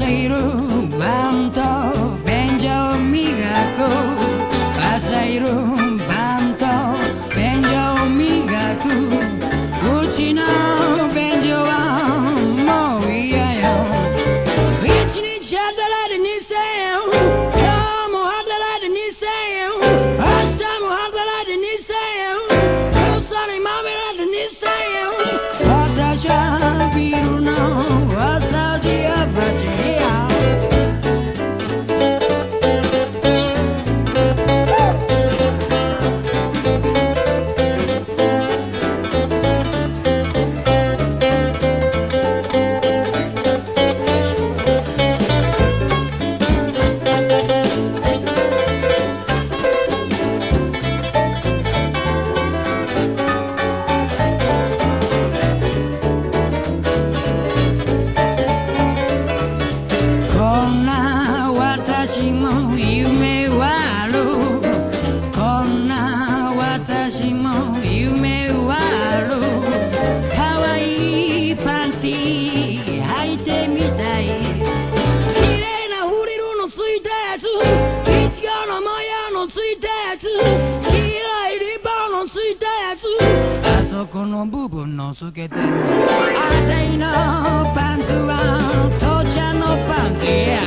朝昼晩と便所を磨く朝昼晩と便所を磨くうちの便所はもう嫌よ一日働いて2000円今日も働いて2000円明日も働いて2000円こっそりまみれて2000円私はビルの朝ジアバジア私も夢はあるこんな私も夢はある可愛いパンティー履いてみたい綺麗なフリルのついたやついちごの模様のついたやつ黄色いリボンのついたやつあそこの部分の透けてんのあたいのパンツは父ちゃんのパンツや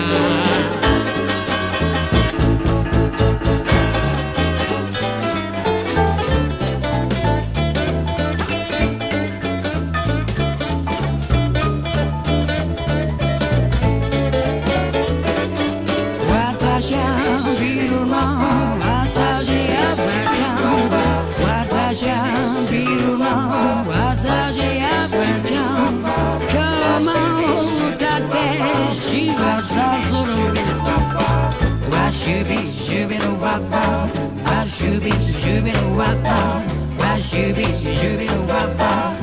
私はビルの朝ジアバちゃん私はビルの朝ジアバちゃん今日も歌って仕事するわしゅびしゅびのわっわわしゅびしゅびのわっわわしゅびしゅびのわっわ